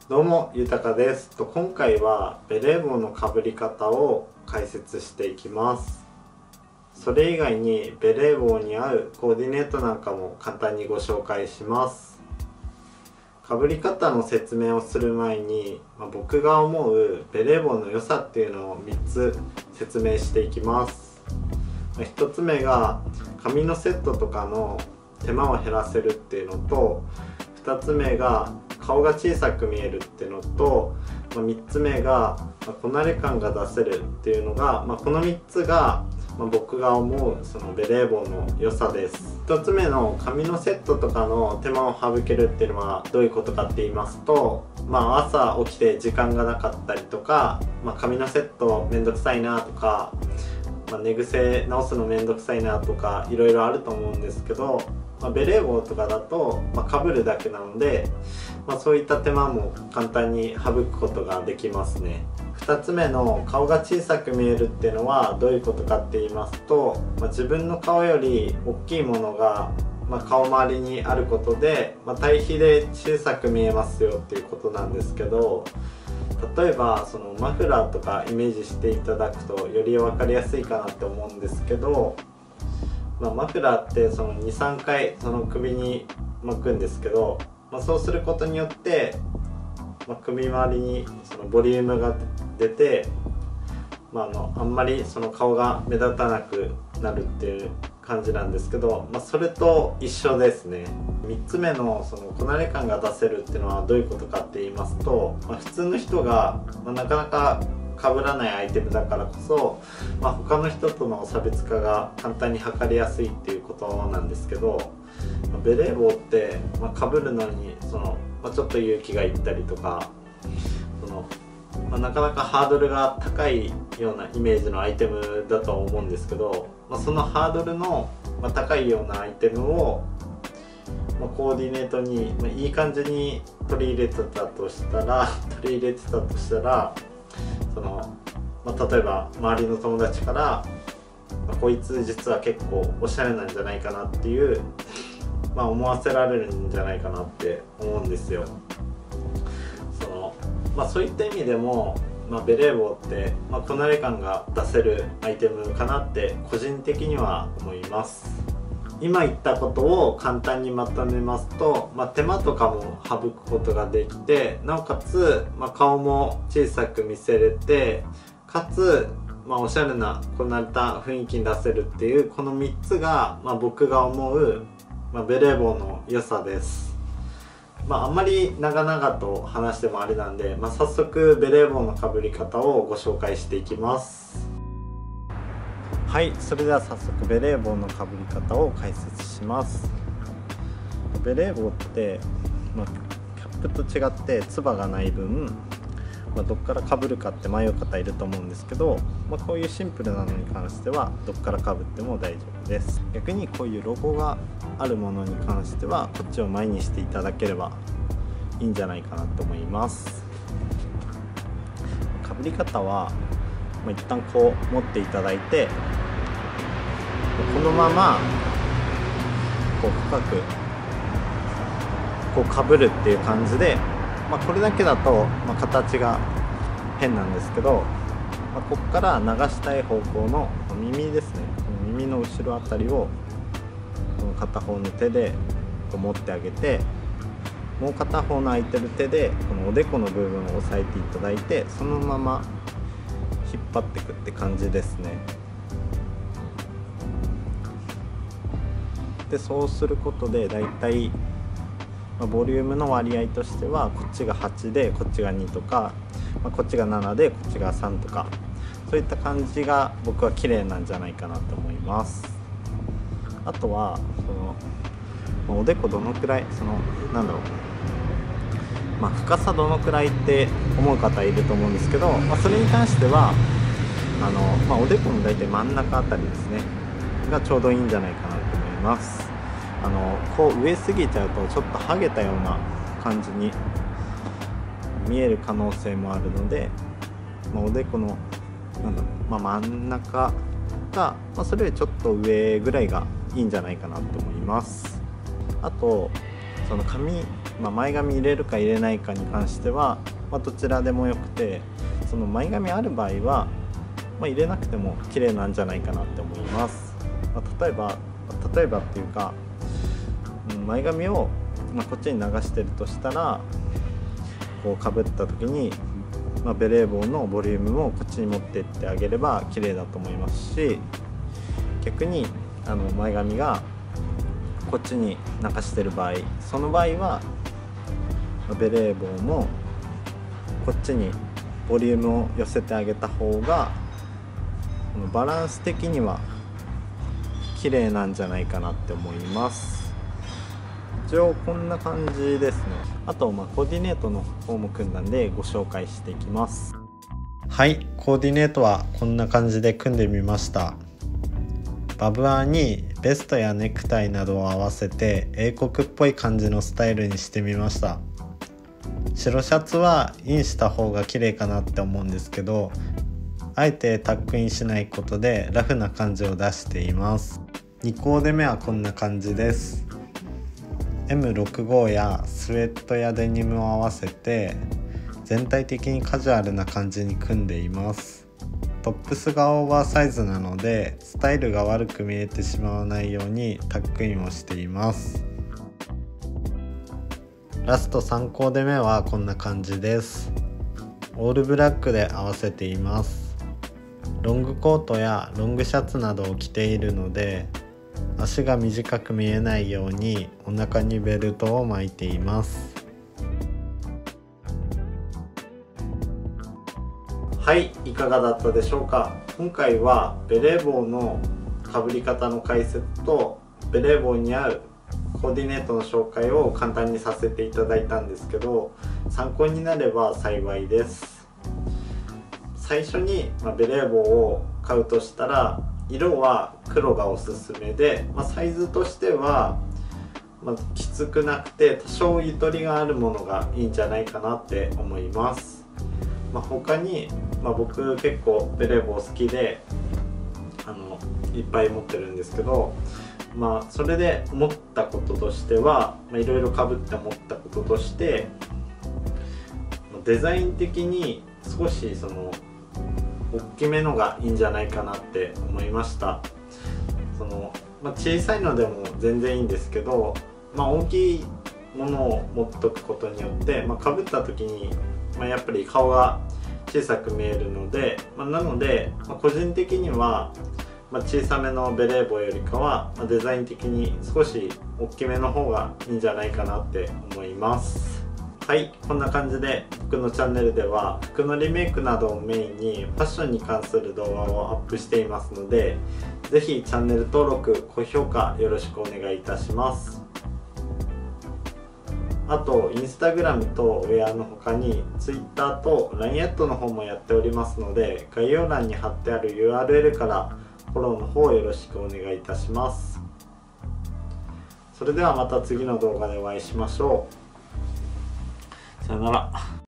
どうも、ゆたかです。今回はベレー帽のかぶり方を解説していきます。それ以外にベレー帽に合うコーディネートなんかも簡単にご紹介します。かぶり方の説明をする前に、僕が思うベレー帽の良さっていうのを3つ説明していきます。1つ目が髪のセットとかの手間を減らせるっていうのと、2つ目が顔が小さく見えるっていうのと、3つ目がこなれ感が出せるっていうのが、この3つが僕が思うそのベレー帽の良さです。1つ目の髪のセットとかの手間を省けるっていうのはどういうことかって言いますと、朝起きて時間がなかったりとか、髪のセットめんどくさいなとか、寝癖直すのめんどくさいなとかいろいろあると思うんですけど、ベレー帽とかだとかぶるだけなので、そういった手間も簡単に省くことができますね。2つ目の顔が小さく見えるっていうのはどういうことかって言いますと、自分の顔より大きいものが、顔周りにあることで、対比で小さく見えますよっていうことなんですけど、例えばそのマフラーとかイメージしていただくとより分かりやすいかなって思うんですけど、マフラーってその 2,3 回その首に巻くんですけど、そうすることによって、首周りにそのボリュームが出て、あんまりその顔が目立たなくなるっていう感じなんですけど、それと一緒ですね。3つ目のそのこなれ感が出せるっていうのはどういうことかって言いますと、普通の人が、なかなか被らないアイテムだからこそ、他の人との差別化が簡単に図りやすいっていうことなんですけど、ベレー帽って被るのにその、ちょっと勇気がいったりとか、なかなかハードルが高いようなイメージのアイテムだと思うんですけど、そのハードルの高いようなアイテムをコーディネートにいい感じに取り入れてたとしたらその、例えば周りの友達から、こいつ実は結構おしゃれなんじゃないかなっていう、思わせられるんじゃないかなって思うんですよ。そういった意味でも、ベレー帽って、こなれ感が出せるアイテムかなって個人的には思います。今言ったことを簡単にまとめますと、手間とかも省くことができて、なおかつ、顔も小さく見せれて、かつ、おしゃれなこなれた雰囲気に出せるっていうこの3つが、僕が思う、ベレー帽の良さです。あんまり長々と話してもあれなんで、早速ベレー帽のかぶり方をご紹介していきます。はい、それでは早速ベレー帽のかぶり方を解説します。ベレー帽って、キャップと違ってつばがない分、どっからかぶるかって迷う方いると思うんですけど、こういうシンプルなのに関してはどっからかぶっても大丈夫です。逆にこういうロゴがあるものに関してはこっちを前にしていただければいいんじゃないかなと思います。かぶり方は、一旦こう持っていただいて、このままこう深くこうかぶるっていう感じで、これだけだと、形が変なんですけど、ここから流したい方向の耳ですね、この耳の後ろあたりをこの片方の手で持ってあげて、もう片方の空いてる手でこのおでこの部分を押さえていただいて、そのまま引っ張っていくって感じですね。でそうすることでだいたいボリュームの割合としてはこっちが8でこっちが2とか、こっちが7でこっちが3とか、そういった感じが僕は綺麗なんじゃないかなと思います。あとはそのおでこどのくらい深さどのくらいって思う方いると思うんですけど、それに関してはおでこの大体真ん中あたりですねがちょうどいいんじゃないかなと思います。こう上すぎちゃうとちょっとハゲたような感じに見える可能性もあるので、おでこの真ん中か、それよりちょっと上ぐらいがいいんじゃないかなと思います。あとその髪前髪入れるか入れないかに関しては、どちらでもよくて、その前髪ある場合は、入れなくても綺麗なんじゃないかなって思います。例えばっていうか、前髪を、こっちに流してるとしたら、こうかぶった時に、ベレー帽のボリュームをこっちに持ってってあげれば綺麗だと思いますし、逆に前髪がこっちに流してる場合、その場合はベレー帽もこっちにボリュームを寄せてあげた方がバランス的には綺麗なんじゃないかなって思います。一応こんな感じですね。あとコーディネートの方も組んだんでご紹介していきます。はい、コーディネートはこんな感じで組んでみました。バブアーにベストやネクタイなどを合わせて英国っぽい感じのスタイルにしてみました。白シャツはインした方が綺麗かなって思うんですけど、あえてタックインしないことでラフな感じを出しています。2コーデ目はこんな感じです。 M65 やスウェットやデニムを合わせて全体的にカジュアルな感じに組んでいます。トップスがオーバーサイズなのでスタイルが悪く見えてしまわないようにタックインをしています。ラスト3コーデ目はこんな感じです。オールブラックで合わせています。ロングコートやロングシャツなどを着ているので足が短く見えないようにお腹にベルトを巻いています。はい、いかがだったでしょうか。今回はベレー帽のかぶり方の解説とベレー帽に合うコーディネートの紹介を簡単にさせていただいたんですけど、参考になれば幸いです。最初にベレー帽を買うとしたら色は黒がおすすめで、サイズとしては、きつくなくて多少ゆとりがあるものがいいんじゃないかなって思います。他に、僕結構ベレー帽好きでいっぱい持ってるんですけど、それで思ったこととしてはいろいろかぶって思ったこととして、デザイン的に少し大きめのがいいんじゃないかなって思いました。小さいのでも全然いいんですけど、大きいものを持っとくことによってかぶった時に、やっぱり顔が小さく見えるので、なので、個人的には、小さめのベレー帽よりかは、デザイン的に少し大きめの方がいいんじゃないかなって思います。はい、こんな感じで僕のチャンネルでは服のリメイクなどをメインにファッションに関する動画をアップしていますので、ぜひチャンネル登録、高評価よろしくお願いいたします。あとインスタグラムとウェアの他に Twitter と LINE アットの方もやっておりますので、概要欄に貼ってある URL からフォローの方よろしくお願いいたします。それではまた次の動画でお会いしましょう。さよなら。